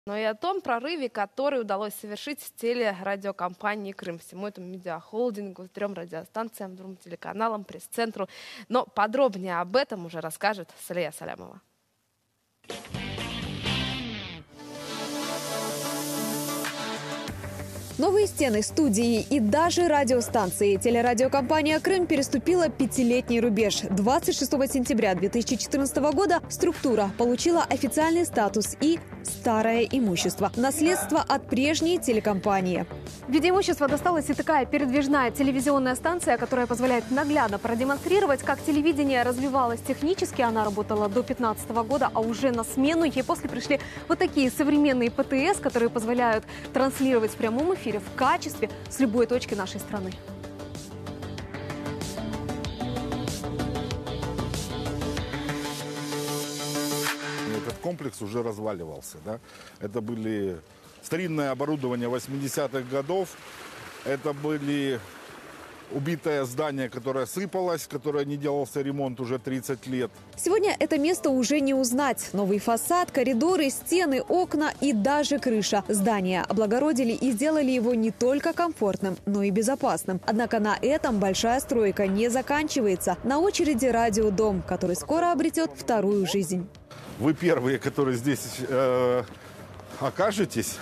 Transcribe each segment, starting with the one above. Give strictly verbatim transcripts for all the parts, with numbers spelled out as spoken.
но и о том прорыве, который удалось совершить телерадиокомпании «Крым», всему этому медиахолдингу, трем радиостанциям, двум телеканалам, пресс-центру. Но подробнее об этом уже расскажет Салия Салямова. Новые стены, студии и даже радиостанции. Телерадиокомпания «Крым» переступила пятилетний рубеж. двадцать шестого сентября две тысячи четырнадцатого года структура получила официальный статус и старое имущество. Наследство от прежней телекомпании. В виде имущества досталась и такая передвижная телевизионная станция, которая позволяет наглядно продемонстрировать, как телевидение развивалось технически. Она работала до две тысячи пятнадцатого года, а уже на смену ей после пришли вот такие современные ПТС, которые позволяют транслировать в прямом эфире в качестве с любой точки нашей страны. Этот комплекс уже разваливался. Да? Это были старинное оборудование восьмидесятых годов. Это были убитое здание, которое сыпалось, которое не делался ремонт уже тридцать лет. Сегодня это место уже не узнать. Новый фасад, коридоры, стены, окна и даже крыша. Здание облагородили и сделали его не только комфортным, но и безопасным. Однако на этом большая стройка не заканчивается. На очереди радиодом, который скоро обретет вторую жизнь. Вы первые, которые здесь э, окажетесь.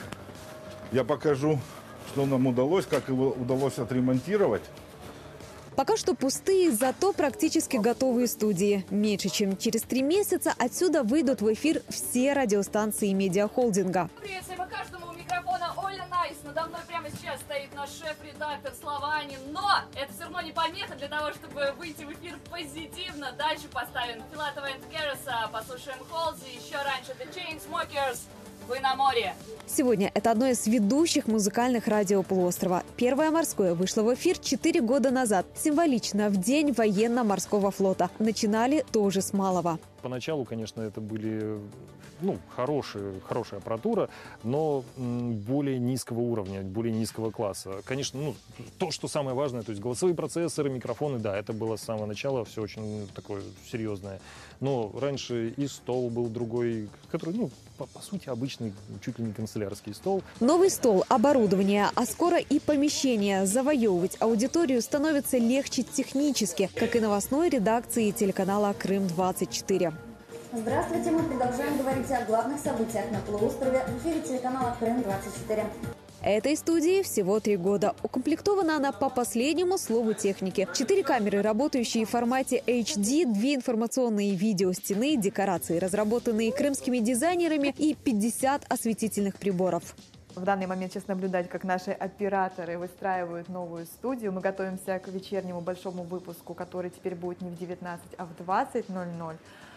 Я покажу, что нам удалось, как его удалось отремонтировать. Пока что пустые, зато практически готовые студии. Меньше чем через три месяца отсюда выйдут в эфир все радиостанции медиахолдинга. Приветствуем каждому у микрофона Оля Найс. Надо мной прямо сейчас стоит наш шеф-редактор Слава Анин. Но это все равно не помеха для того, чтобы выйти в эфир позитивно. Дальше поставим Филатова и Керреса, послушаем Холзи, еще раньше The Chainsmokers. Вы на море. Сегодня это одно из ведущих музыкальных радио полуострова. Первое морское вышло в эфир четыре года назад. Символично, в день военно-морского флота. Начинали тоже с малого. Поначалу, конечно, это были ну, хорошие, хорошая аппаратура, но более низкого уровня, более низкого класса. Конечно, ну, то, что самое важное, то есть голосовые процессоры, микрофоны, да, это было с самого начала все очень такое серьезное. Но раньше и стол был другой, который, ну, по, по сути, обычный, чуть ли не канцелярский стол. Новый стол, оборудование, а скоро и помещение. Завоевывать аудиторию становится легче технически, как и новостной редакции телеканала «Крым двадцать четыре». Здравствуйте, мы продолжаем говорить о главных событиях на полуострове в эфире телеканала «Крым двадцать четыре». Этой студии всего три года. Укомплектована она по последнему слову техники. Четыре камеры, работающие в формате эйч ди, две информационные видеостены, декорации, разработанные крымскими дизайнерами, и пятьдесят осветительных приборов. В данный момент сейчас наблюдать, как наши операторы выстраивают новую студию. Мы готовимся к вечернему большому выпуску, который теперь будет не в девятнадцать, а в двадцать ноль ноль.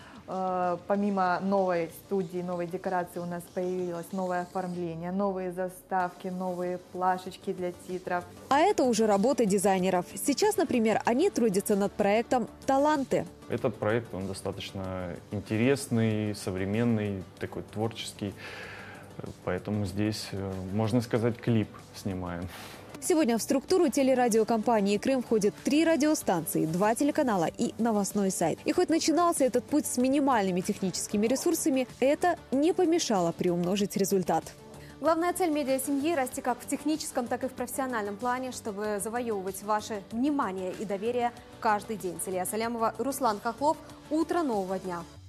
Помимо новой студии, новой декорации у нас появилось новое оформление, новые заставки, новые плашечки для титров. А это уже работа дизайнеров. Сейчас, например, они трудятся над проектом «Таланты». Этот проект, он достаточно интересный, современный, такой творческий. Поэтому здесь, можно сказать, клип снимаем. Сегодня в структуру телерадиокомпании «Крым» входят три радиостанции, два телеканала и новостной сайт. И хоть начинался этот путь с минимальными техническими ресурсами, это не помешало приумножить результат. Главная цель медиасемьи – расти как в техническом, так и в профессиональном плане, чтобы завоевывать ваше внимание и доверие каждый день. Салия Салямова, Руслан Хохлов. Утро нового дня.